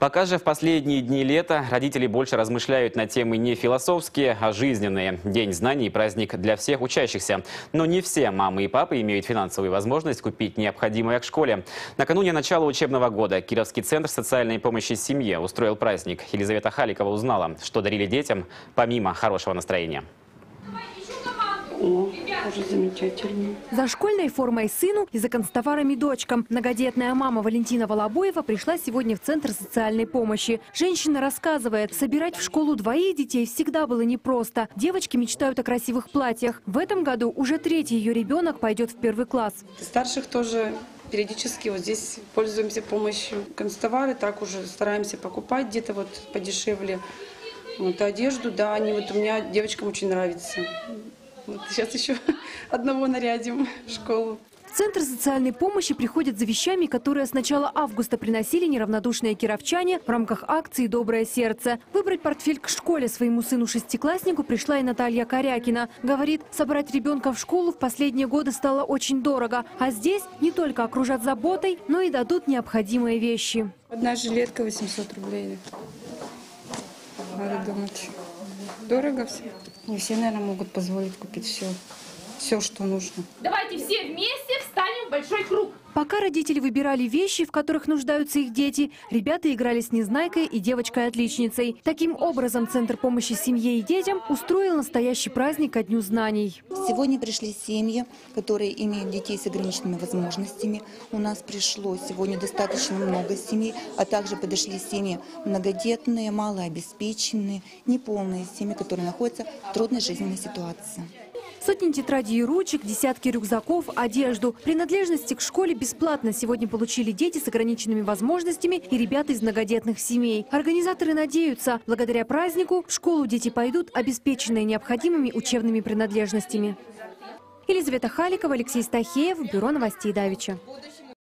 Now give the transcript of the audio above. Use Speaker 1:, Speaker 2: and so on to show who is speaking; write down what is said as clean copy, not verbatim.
Speaker 1: Пока же в последние дни лета родители больше размышляют на темы не философские, а жизненные. День знаний – праздник для всех учащихся. Но не все мамы и папы имеют финансовую возможность купить необходимое к школе. Накануне начала учебного года Кировский центр социальной помощи семье устроил праздник. Елизавета Халикова узнала, что дарили детям помимо хорошего настроения.
Speaker 2: О, уже замечательно.
Speaker 3: За школьной формой сыну и за канцтоварами дочкам. Многодетная мама Валентина Волобоева пришла сегодня в Центр социальной помощи. Женщина рассказывает, собирать в школу двоих детей всегда было непросто. Девочки мечтают о красивых платьях. В этом году уже третий ее ребенок пойдет в 1 класс.
Speaker 2: Старших тоже периодически вот здесь пользуемся помощью. Канцтовары так уже стараемся покупать где-то вот подешевле. Вот одежду, да, они вот у меня девочкам очень нравится. Вот сейчас еще одного нарядим в школу.
Speaker 3: В Центр социальной помощи приходят за вещами, которые с начала августа приносили неравнодушные кировчане в рамках акции «Доброе сердце». Выбрать портфель к школе своему сыну-шестикласснику пришла и Наталья Корякина. Говорит, собрать ребенка в школу в последние годы стало очень дорого. А здесь не только окружат заботой, но и дадут необходимые вещи.
Speaker 2: Одна жилетка 800 рублей. Надо думать. Дорого все. Не все, наверное, могут позволить купить все, что нужно.
Speaker 4: Давайте все вместе встанем в большой круг.
Speaker 3: Пока родители выбирали вещи, в которых нуждаются их дети, ребята играли с Незнайкой и девочкой-отличницей. Таким образом, Центр помощи семье и детям устроил настоящий праздник ко Дню знаний.
Speaker 5: Сегодня пришли семьи, которые имеют детей с ограниченными возможностями. У нас пришло сегодня достаточно много семей, а также подошли семьи многодетные, малообеспеченные, неполные семьи, которые находятся в трудной жизненной ситуации.
Speaker 3: Сотни тетрадей и ручек, десятки рюкзаков, одежду. Принадлежности к школе бесплатно сегодня получили дети с ограниченными возможностями и ребята из многодетных семей. Организаторы надеются, благодаря празднику в школу дети пойдут обеспеченные необходимыми учебными принадлежностями. Елизавета Халикова, Алексей Стахеев, Бюро новостей Давича.